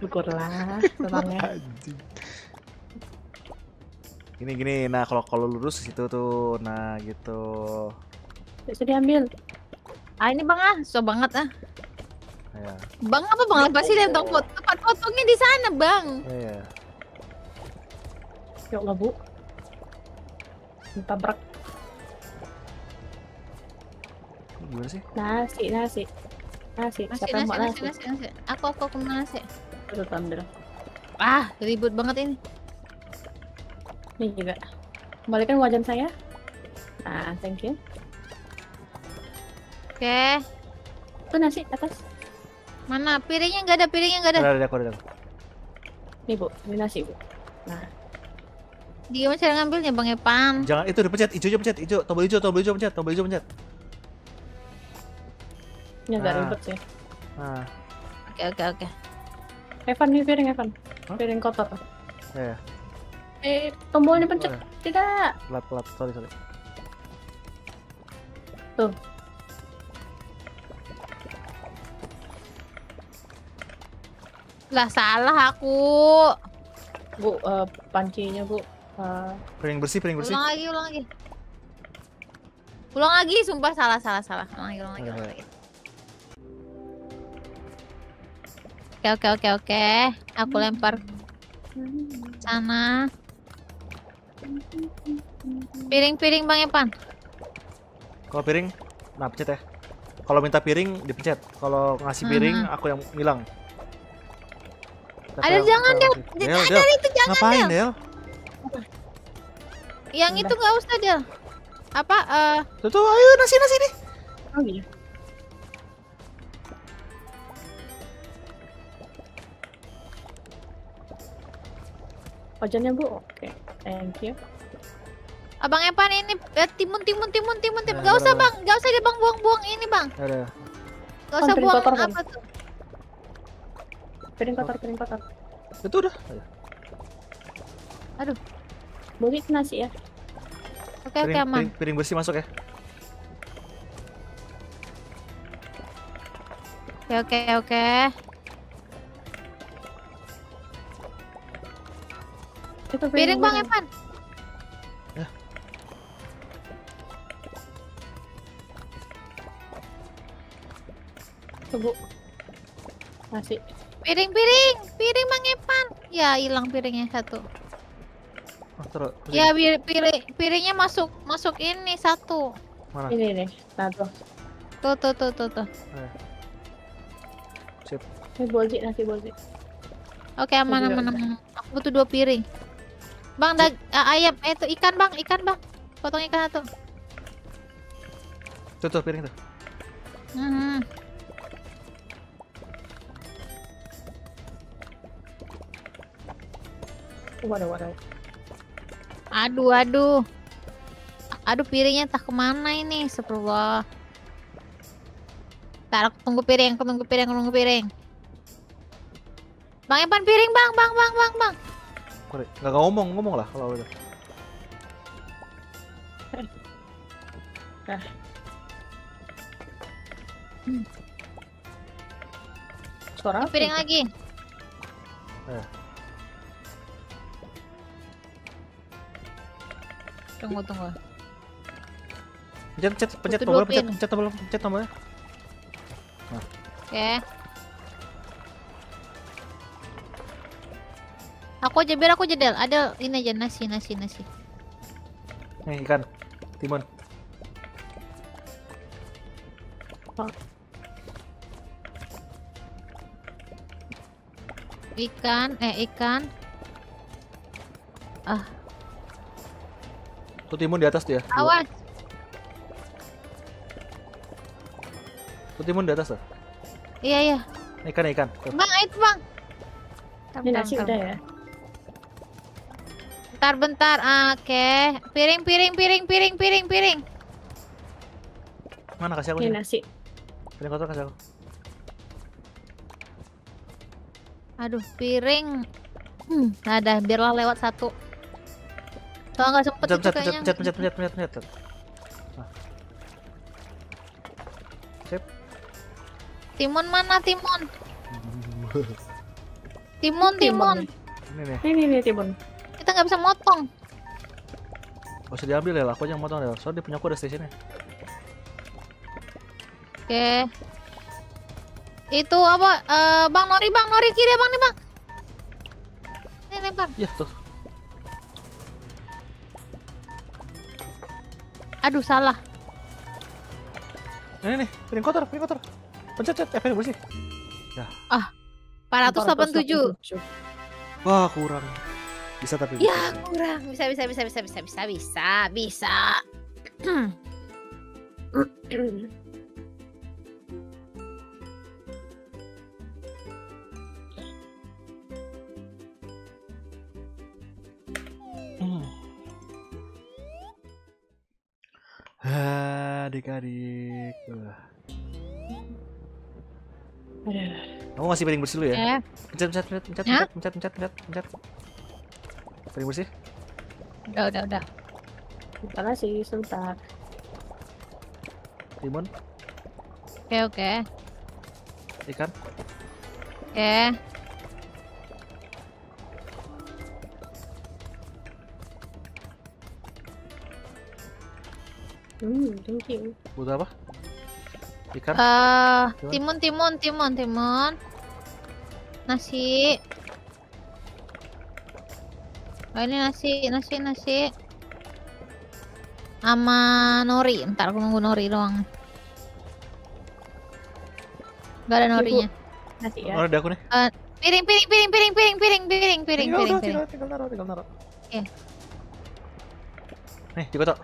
Syukurlah tetangga. Anjing. Gini, nah kalau lurus ke situ tuh, nah gitu. Bisa diambil. Ah ini bang ah, susah banget ah. Ya, Bang apa bang lepasin ya tempat potongnya di sana bang. ya. Yuk nggak bu. Tabrak. Gimana sih? Nasi. Nasi Siapa yang mau nasi? nasi. Aku kemana nasi? Terus ambil. Ah ribut banget ini. Ini juga. Kembalikan wajan saya. Nah, thank you. Oke. Tuh nasi atas. Mana piringnya nggak ada Ada aku. Nih bu, ini nasi bu. Nah, Gimana cara ngambilnya bang Epan? Jangan itu dipencet, hijau pencet, tombol hijau pencet. ini agak Ah. ribet sih. Nah, Oke. Evan, nih piring Evan. Hah? Piring kotor. ya. Tombolnya pencet. Oh, ya. Tidak. Pelat, sorry. Tuh. Lah salah aku. Bu, pancinya bu. Piring bersih. Ulang lagi, sumpah salah. Ulang lagi. Oke. Aku lempar sana. Piring bang Epan. Kalau piring, nah pencet ya. Kalau minta piring dipencet. Kalau ngasih piring, aku yang bilang. Ada jangan Del. Del itu jangan Ngapain Del. Del? Yang itu nggak usah Del. Apa? Tuh, ayo nasi nih. Oh iya. Wajannya bu. Oke, thank you. Abang Epan ini timun. Ya, Gak usah boleh. bang, gak usah deh bang buang ini bang. Ya udah. Gak usah piring buang kotor, Bang. apa tuh. Piring kotor. Itu udah. Ayo. Aduh. Bu, itu nasi ya. Oke aman. Piring bersih masuk ya. Oke. Itu Piring bang Epan. Ya. Tuh bu. Nasi. Piring bang Epan. Ya hilang piringnya satu. Oh, terus. Ya piringnya masuk ini satu. Mana? Ini. Nah tuh. Tuh. Ayo. Sip. Ini bolji, nasi bolji. Oke aman. Aku butuh 2 piring. Bang ayam itu ikan bang. Potong ikan satu. Tuh piring tuh. Waduh. Aduh piringnya tak kemana ini, astagfirullah. Aku tunggu piring. Bang Epan piring bang. Nggak ngomong lah kalau udah. Suara apa Piring itu? lagi. Tunggu. Pencet Butuh tombol, 2 pencet tombolnya. Oke. Aku aja biar aku jedel. Ada ini aja nasi. Nih ikan, timun. Ikan. Tuh timun di atas tuh ya. Awas. Tuh timun di atas tuh. Iya. Ikan. Tuh. Bang, itu bang. Ini nasi udah ya. Bentar. Oke. Piring. Mana kasih aku Ini sini. nasi. Piring kotor kasih aku. Aduh, piring. Ada, biarlah lewat satu. Soalnya nggak sempet itu kayaknya. Pencet. Nah. Sip. Timun mana timun? Timun, timun. Ini nih. Ini timun. Kita nggak bisa motong. Gak usah diambil ya, aku aja yang motong ya. Soalnya di punya aku ada stationnya. Oke. Itu apa? Bang Nori kiri bang nih bang. Ini lempar. Iya tuh. Aduh salah. Ini nih, piring kotor. Pencet, piring bersih. Ya. 487. Wah, kurang. Bisa tapi Ya bisa. kurang. Bisa. Hmm. Adik-adik. Kamu ngasih piring bersih dulu ya? Ya. Pencet. Piring bersih. Udah. Bentar sih, sebentar. Timun, Oke. ikan. Oke. Thank you. Butuh apa? Ikan. Timun. Nasi. Oh ini nasi. Sama nori. Ntar aku nunggu nori doang. Gak ada norinya. Nasi ya. Oh, ada aku nih. Piring. Tinggal naruh. Iya. Nih, dikotok.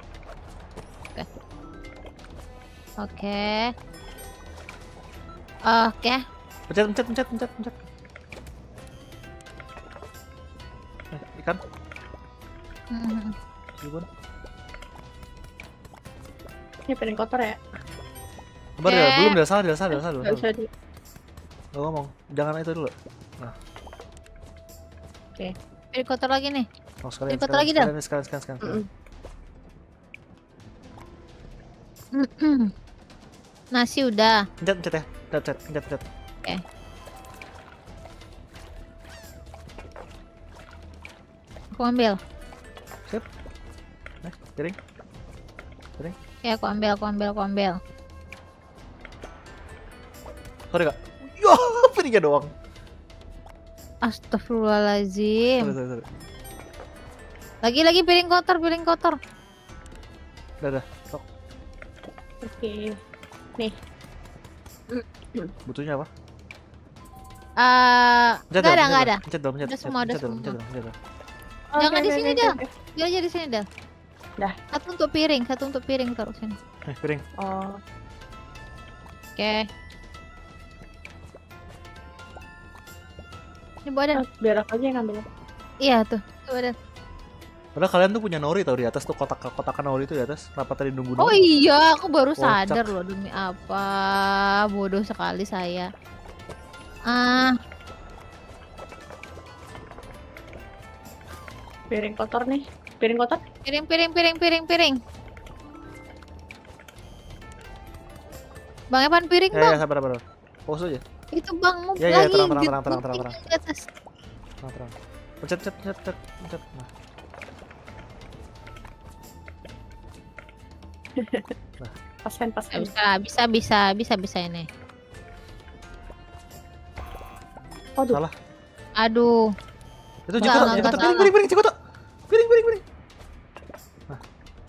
Oke. Pencet. Nih, ikan. Hmm. Timun. Ini piring kotor ya? Sabar ya, belum dah salah. Gak usah di. Gak ngomong, jangan itu dulu. Piring kotor lagi nih. Oh, sekalian. Dikotok lagi dah. Sekalian. Nasi udah. Pencet ya. Pencet. Oke. Aku ambil. Sip. Nih, piring. Ya aku ambil. Sorry, Kak. Yo, piringnya doang. Astagfirullahaladzim. Sorry. Lagi piring kotor. Udah. Sok. Oke. Nih. Butuhnya apa? Nggak ada. Pencet dong. Udah semua. Oh, Jangan di sini, Del. oke. Dia aja di sini, Del. Dah. Satu untuk piring taruh sini. Piring. Oh, Oke. Ini badan. biar aku aja yang ngambil. Iya tuh. Badan. Padahal kalian tuh punya nori tau di atas tuh kotakan nori itu di atas. Kenapa tadi nunggu Oh iya, aku baru Kocak. sadar loh demi apa. Bodoh sekali saya. Piring kotor nih. Piring kotor? Piring. Bang Evan piring, Ya, Bang. sabar. Fokus aja. Itu Bang mau Ya, lagi. terang. Di atas. Terang. Pencet. Nah. Paskan. Bisa ini. Waduh. Salah. Aduh. Itu Enggak, jikotok. enggak Piring, jikotok. Piring. Nah.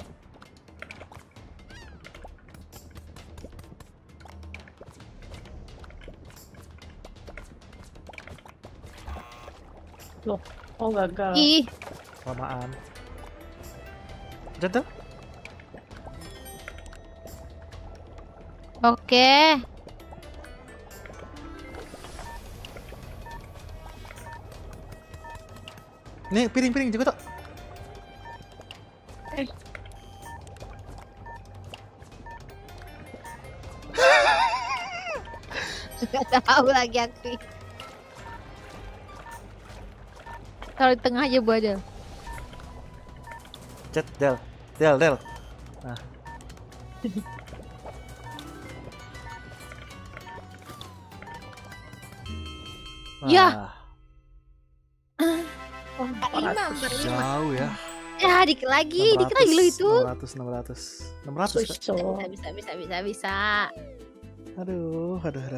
Loh. Oh, gagal. Ih, Kelamaan. Pencet tuh. oke. Nih, piring jikotok. Gak tahu lagi aku. Taruh di tengah aja Bu aja. Pencet, Del. Nah. Ya. Wah. Oh, 45. Jauh ya. Ya, dikit lagi lo itu. 600 Kak. Susah. Bisa. Aduh.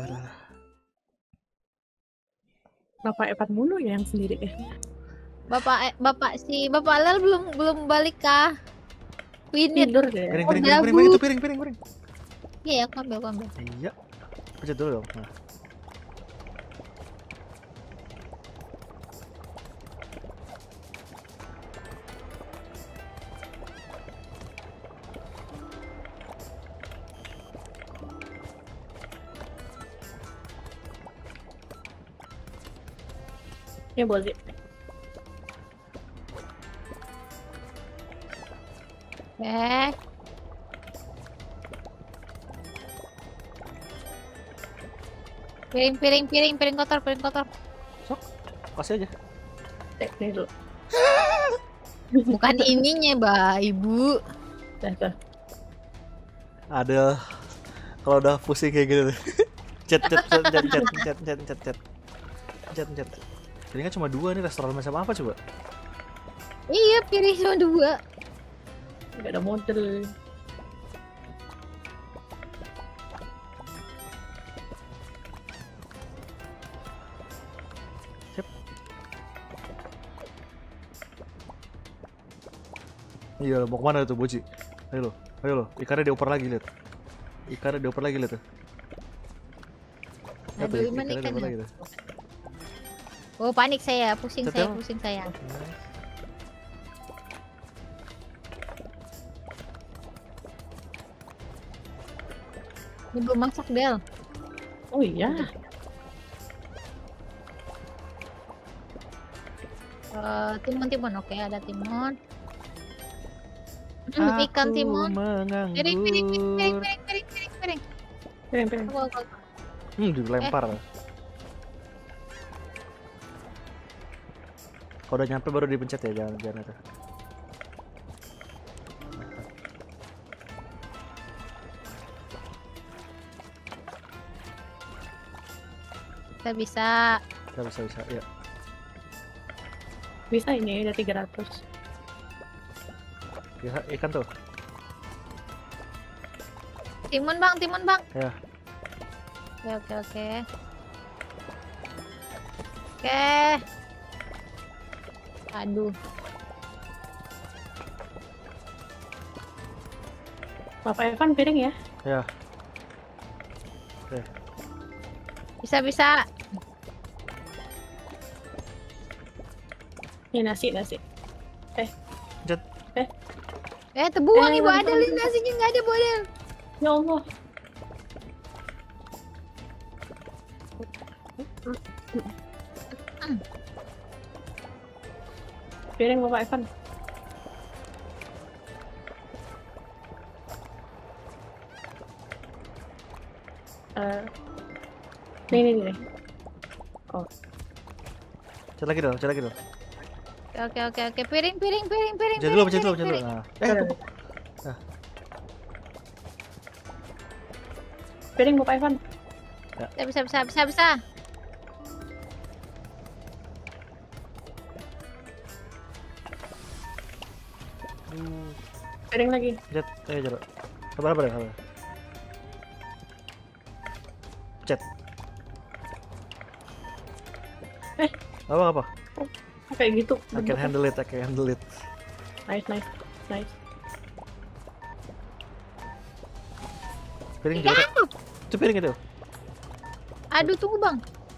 Bapak Evan mulu ya yang sendiri ya. Bapak Lel belum balik kah? Winit. Tidur deh. Piring itu piring. Iya, aku ambil. Iya. Pencet dulu dong. Nah. Ya boleh. Piring kotor. Sok. Kasih aja. Nih dulu. Bukan ininya, Mbak, Ibu. Dah. Ada. Kalau udah pusing kayak gitu. Chat. Piringnya cuma 2 nih, restoran macam apa coba? Iya, piring cuma 2. Gak ada model. Sip. Iya, mau kemana tuh Boji? Ayo lo, ikannya dioper lagi lihat. Tuh. Lihat tuh, Aduh, mana ikannya dioper ikannya? lagi tuh. Oh, panik saya, pusing Setel. saya. Ini belum masak, Del. Oh iya. Timun. Oke, ada timun. Ikan timun. Piring. Piring. Aku. Dilempar. Kalau udah nyampe baru dipencet ya, jangan itu. Kita bisa. Ya. Bisa ini udah 300. Ya, ikan tuh. Timun, Bang. Ya. Oke. Aduh. Bapak Evan piring ya? Ya. Bisa. Ini nasi. Pencet. Terbuang Ibu Bener. Adel, ini nasinya nggak ada, Bodel. Ya Allah. Piring Bapak Evan. Nih. Oh, Pencet lagi dong. Oke. Piring. Pencet dulu. Nah. udah. Piring Bapak Evan. Bisa. Piring lagi. Pencet. Coba. Sabar ya. Pencet. Apa? Kayak gitu. I can handle it. Nice. Piring juga. Itu piring itu. Aduh, tunggu, Bang.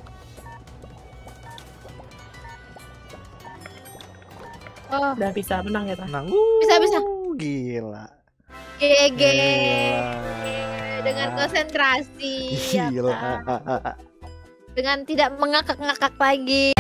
Oh, Udah bisa menang ya, Ta? Menang. Bisa. Gila. GG. Gila. Dengan konsentrasi. ya Gila. kan? Dengan tidak mengakak-ngakak lagi.